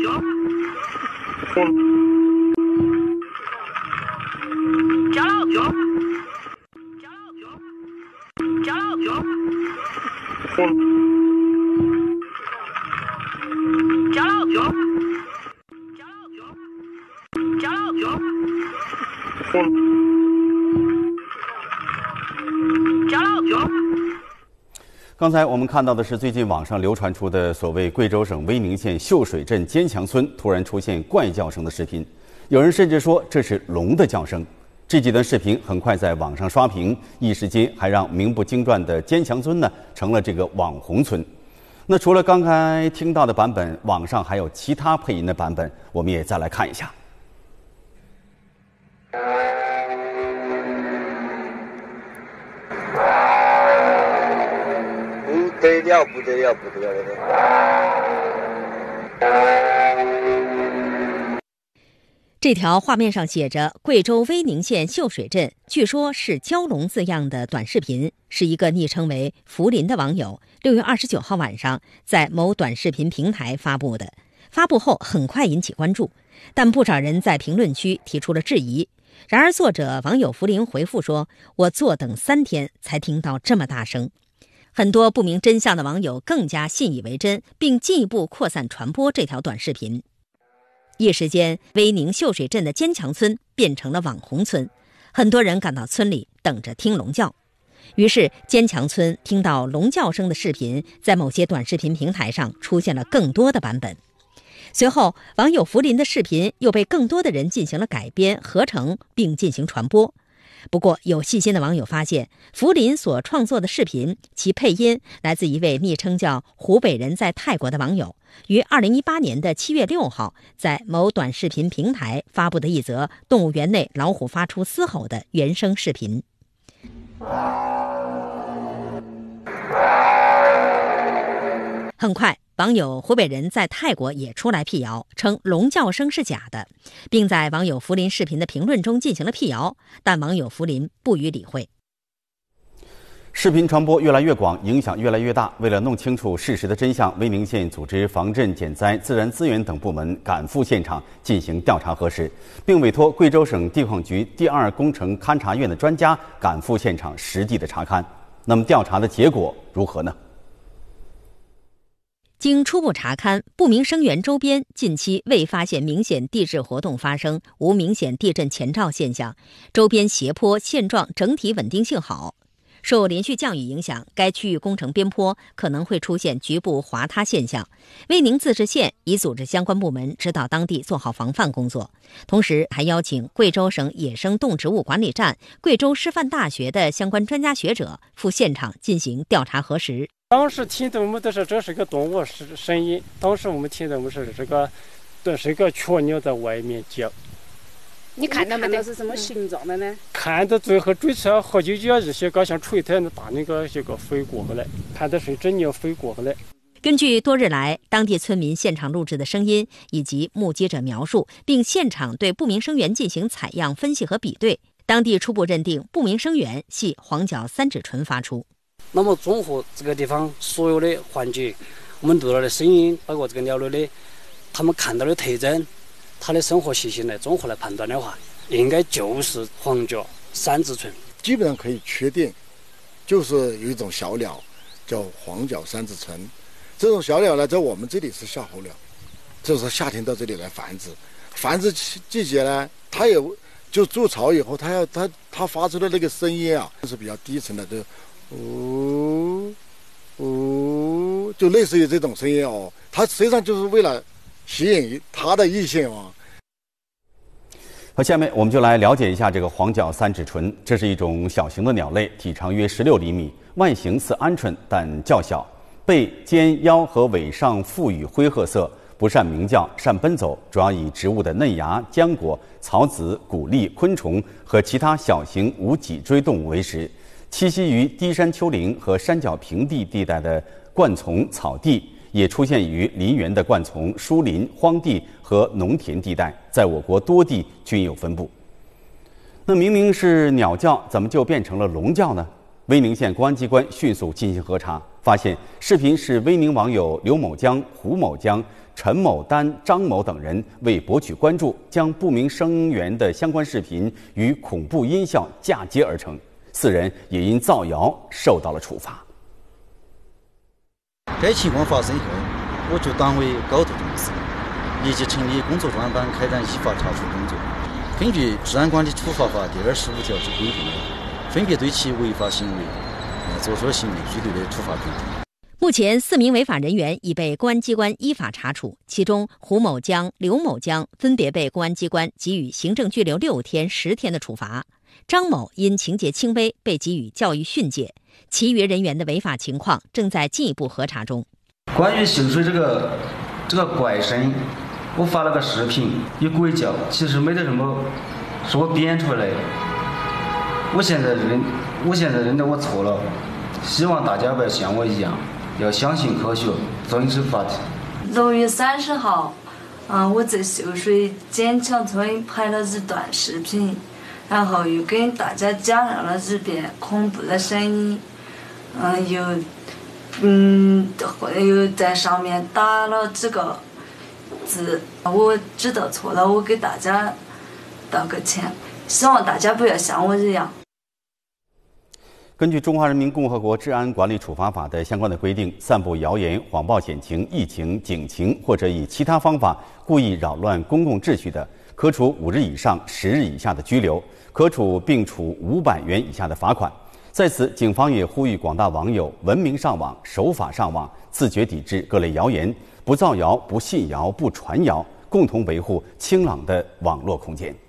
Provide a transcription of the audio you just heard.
刚才我们看到的是最近网上流传出的所谓贵州省威宁县秀水镇坚强村突然出现怪叫声的视频，有人甚至说这是龙的叫声。这几段视频很快在网上刷屏，一时间还让名不经传的坚强村呢成了这个网红村。那除了刚才听到的版本，网上还有其他配音的版本，我们也再来看一下。 不得了，不得了，不得了的！ 这条画面上写着“贵州威宁县秀水镇”，据说是蛟龙字样的短视频，是一个昵称为“福林”的网友6月29号晚上在某短视频平台发布的。发布后很快引起关注，但不少人在评论区提出了质疑。然而作者网友福林回复说：“我坐等3天才听到这么大声。”很多不明真相的网友更加信以为真，并进一步扩散传播这条短视频。一时间，威宁秀水镇的坚强村变成了网红村，很多人赶到村里等着听龙叫。于是，坚强村听到龙叫声的视频在某些短视频平台上出现了更多的版本。随后，网友福林的视频又被更多的人进行了改编、合成，并进行传播。不过，有细心的网友发现，福林所创作的视频，其配音来自一位昵称叫“湖北人在泰国”的网友，于2018年的7月6号在某短视频平台发布的一则动物园内老虎发出嘶吼的原声视频。很快，网友湖北人在泰国也出来辟谣，称龙叫声是假的，并在网友福林视频的评论中进行了辟谣，但网友福林不予理会。 视频传播越来越广，影响越来越大。为了弄清楚事实的真相，威宁县组织防震、减灾、自然资源等部门赶赴现场进行调查核实，并委托贵州省地矿局第2工程勘察院的专家赶赴现场实地的查勘。那么调查的结果如何呢？ 经初步查勘，不明生源周边近期未发现明显地质活动发生，无明显地震前兆现象，周边斜坡现状整体稳定性好。受连续降雨影响，该区域工程边坡可能会出现局部滑塌现象。威宁自治县已组织相关部门指导当地做好防范工作，同时还邀请贵州省野生动植物管理站、贵州师范大学的相关专家学者赴现场进行调查核实。 当时听到我们都是这是个动物声音，当时我们听到我们是这是一个雀鸟在外面叫。 你看到没得是什么形状的呢？ 看到最后追出来好几脚这些，搞像锤头那大那个这个飞过来，看到是一只鸟飞过来。 根据多日来当地村民现场录制的声音以及目击者描述，并现场对不明声源进行采样分析和比对，当地初步认定不明声源系黄角三指鹑发出。 那么综合这个地方所有的环节，我们录到的声音，包括这个鸟类的他们看到的特征，它的生活习性来综合来判断的话，应该就是黄角三指鹑。 基本上可以确定，就是有一种小鸟叫黄角三指鹑。这种小鸟呢，在我们这里是夏候鸟，就是夏天到这里来繁殖。繁殖季节呢，它也就筑巢以后，它发出的那个声音啊，是比较低沉的，就呜呜，就类似于这种声音哦。它实际上就是为了吸引它的异性啊。 好，下面我们就来了解一下这个黄角三指鹑。这是一种小型的鸟类，体长约16厘米，外形似鹌鹑，但较小。背、肩、腰和尾上腹羽灰褐色，不善鸣叫，善奔走，主要以植物的嫩芽、浆果、草籽、谷粒、昆虫和其他小型无脊椎动物为食，栖息于低山丘陵和山脚平地地带的灌丛、草地，也出现于林园的灌丛、疏林、荒地和农田地带，在我国多地均有分布。那明明是鸟叫，怎么就变成了龙叫呢？威宁县公安机关迅速进行核查， 发现视频是威宁网友刘某江、胡某江、陈某丹、张某等人为博取关注，将不明声源的相关视频与恐怖音效嫁接而成。4人也因造谣受到了处罚。 该情况发生后，我就党委高度重视，立即成立工作专班，开展依法查处工作。根据《治安管理处罚法》第25条之规定，分别对其违法行为作出行政拘留的处罚决定。 目前4名违法人员已被公安机关依法查处，其中胡某江、刘某江分别被公安机关给予行政拘留6天、10天的处罚，张某因情节轻微被给予教育训诫，其余人员的违法情况正在进一步核查中。 关于秀水这个怪声，我发了个视频，有鬼叫，其实没得什么，是我编出来的。我现在认得我错了，希望大家不要像我一样，要相信科学，遵守法纪。 6月30号，我在秀水坚强村拍了一段视频，然后又跟大家讲了一遍恐怖的声音，又在上面打了几个字。我知道错了，我给大家道个歉，希望大家不要像我一样。 根据《中华人民共和国治安管理处罚法》的相关的规定，散布谣言、谎报险情、疫情、警情或者以其他方法故意扰乱公共秩序的，可处5日以上10日以下的拘留，可处并处500元以下的罚款。在此，警方也呼吁广大网友文明上网、守法上网，自觉抵制各类谣言，不造谣、不信谣、不传谣，共同维护清朗的网络空间。